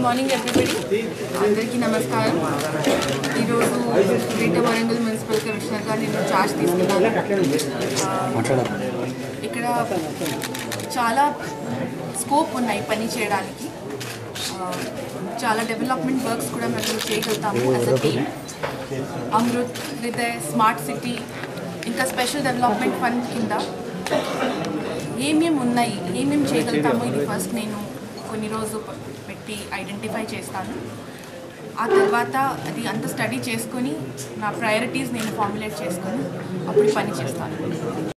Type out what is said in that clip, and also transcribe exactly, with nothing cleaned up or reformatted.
Morning everybody, అందరికీ నమస్కారం. ఈరోజు గ్రేటర్ వరంగల్ మున్సిపల్ కమిషనర్గా నేను చార్జ్ తీసుకున్నాను. ఇక్కడ చాలా స్కోప్ ఉన్నాయి పని చేయడానికి. చాలా డెవలప్మెంట్ వర్క్స్ కూడా మనం చేయగలుగుతాము as a team. Amrut, Hriday, smart city, ఇంకా స్పెషల్ డెవలప్మెంట్ ఫండ్ కింద ఏమేమి ఉన్నాయి, ఏమేమి చేయగలుగుతామో ఇది ఫస్ట్ నేను కొన్ని రోజు పెట్టి ఐడెంటిఫై చేస్తాను. ఆ తర్వాత అది అంత స్టడీ చేసుకొని నా ప్రయారిటీస్ నేను ఫార్ములేట్ చేసుకొని అప్పుడు పని చేస్తాను.